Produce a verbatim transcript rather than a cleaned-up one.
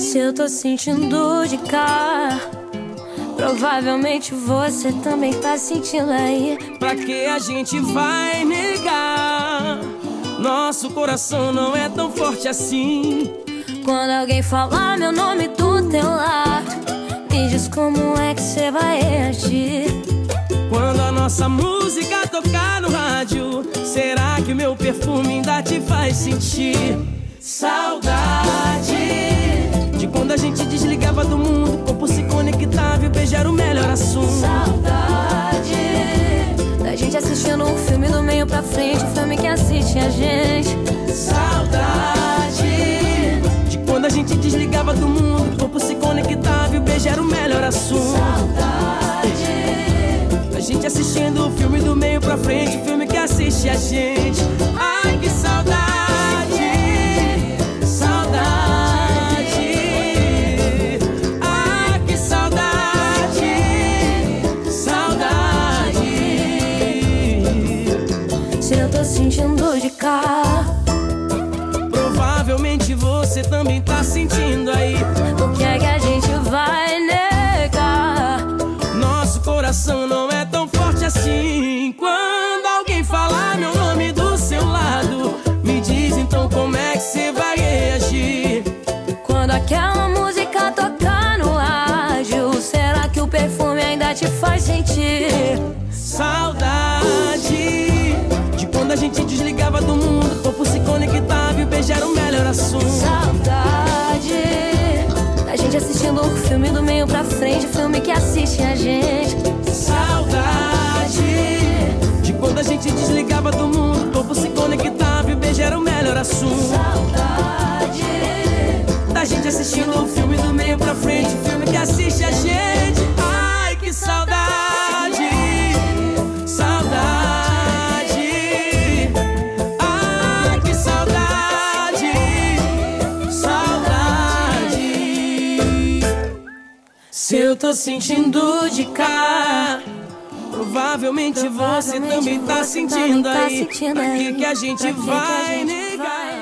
Se eu tô sentindo de cá, provavelmente você também tá sentindo aí. Pra que a gente vai negar? Nosso coração não é tão forte assim. Quando alguém falar meu nome do teu lado, me diz como é que cê vai reagir. Quando a nossa música tocar no rádio, será que o meu perfume ainda te faz sentir saudade? De quando a gente desligava do mundo, o corpo se conectava e o beijo era o melhor assunto. Saudade da gente assistindo um filme do meio pra frente, um filme que assiste a gente. Saudade de quando a gente desligava do mundo, o corpo se conectava e o beijo era o melhor assunto. Saudade a gente assistindo o filme do meio pra frente, o filme que assiste a gente. Ai, que saudade, saudade. Ai, que saudade, saudade. Se eu tô sentindo de cá, provavelmente você também tá sentindo aí. o que é que a gente vai negar? Nosso coração não é tão forte assim. Quando alguém falar meu nome do seu lado, me diz então como é que você vai reagir. Quando aquela música tocar no rádio, será que o perfume ainda te faz sentir saudade de quando a gente desligava do mundo, o corpo se conectava e o beijo era o melhor assunto. Saudade da gente assistindo um filme do meio pra frente, um filme que assiste a gente. Saudade de quando a gente desligava do mundo, o corpo se conectava e o beijo era o melhor assunto. Saudade da gente assistindo um filme do meio pra frente, um filme que assiste a gente. Ai, que saudade, saudade. Ai, que saudade, saudade. Se eu tô sentindo de cá, provavelmente você também tá sentindo aí. Pra que que a gente vai negar?